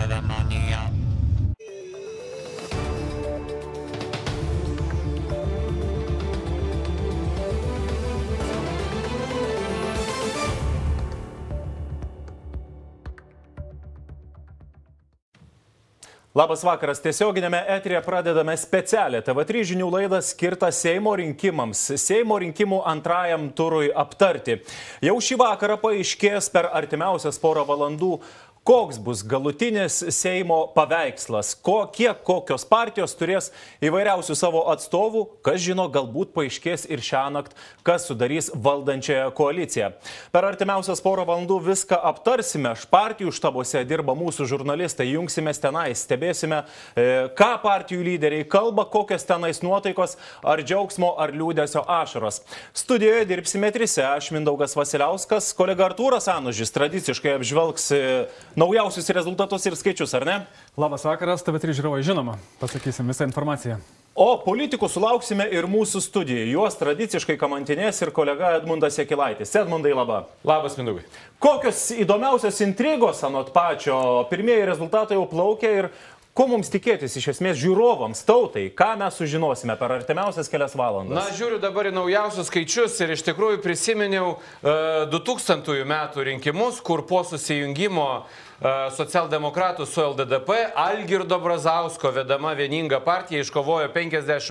ceremonija. Labas vakaras, tiesioginėme eteryje pradedame specialią TV3 žinių laidą skirtą Seimo rinkimams. Seimo rinkimų antrajam turui aptarti. Jau šį vakarą paaiškės per artimiausias porą valandų, koks bus galutinis Seimo paveikslas, kokios partijos turės įvairiausių savo atstovų, kas žino, galbūt paaiškės ir šiąnakt, kas sudarys valdančiąją koaliciją. Per artimiausias porą valandų viską aptarsime, partijų štabuose dirba mūsų žurnalistai, jungsimės tenais, stebėsime, ką partijų lyderiai kalba, kokios tenais nuotaikos, ar džiaugsmo, ar liūdesio ašaros. Studijoje dirbsime trise, aš Mindaugas Vasiliauskas, kolega Artūras Anužis tradiciškai apžvelgs naujausius rezultatus ir skaičius, ar ne? Labas vakaras, TV3 žiūrovai, žinoma, pasakysim visą informaciją. O politikų sulauksime ir mūsų studijoje. Juos tradiciškai kamantinės ir kolega Edmundas Jakilaitis. Edmundai, laba. Labas, Mindaugai. Kokios įdomiausios intrigos anot pačio? Pirmieji rezultatai jau plaukia ir ko mums tikėtis iš esmės žiūrovams, tautai? Ką mes sužinosime per artimiausias kelias valandas? Na, žiūriu dabar į naujausius skaičius ir iš tikrųjų prisiminiau 2000 metų rinkimus, kur po susijungimo socialdemokratų su LDDP Algirdo Brazausko vedama vieninga partija iškovojo 50